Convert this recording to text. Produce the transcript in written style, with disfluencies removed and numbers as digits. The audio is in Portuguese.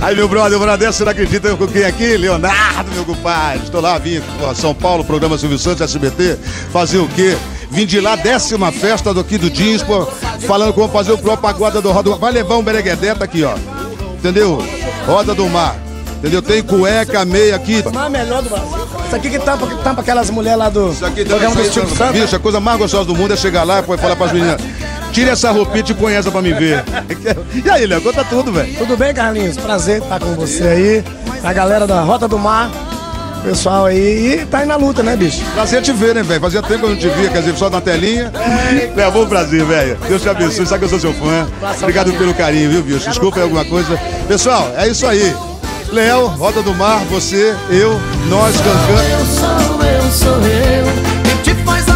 Aí, meu brother, você não acredita com quem aqui? Leonardo, meu compadre. Estou lá, vim para São Paulo, programa Silvio Santos, SBT. Fazer o quê? Vim de lá, 10ª festa aqui do Jeans, pô, falando como fazer o próprio pagode do Roda do Mar. Vai levar um bereguedé, tá aqui, ó. Entendeu? Roda do Mar. Entendeu? Tem cueca, meia aqui. O mar melhor do Brasil. Isso aqui que tampa aquelas mulheres lá do programa do Silvio Santos. Bicho, a coisa mais gostosa do mundo é chegar lá e falar pras meninas: tira essa roupinha e te põe essa pra me ver. E aí, Léo, conta tudo, velho. Tudo bem, Carlinhos? Prazer estar com você aí. A galera da Rota do Mar, pessoal aí. E tá aí na luta, né, bicho? Prazer te ver, né, velho? Fazia tempo que eu não te via, quer dizer, só na telinha. É bom prazer, velho. Deus te abençoe, sabe que eu sou seu fã. Obrigado pelo carinho, viu, bicho? Desculpa aí alguma coisa. Pessoal, é isso aí. Léo, Rota do Mar, você, eu, nós, Cancan. Eu sou eu, quem te faz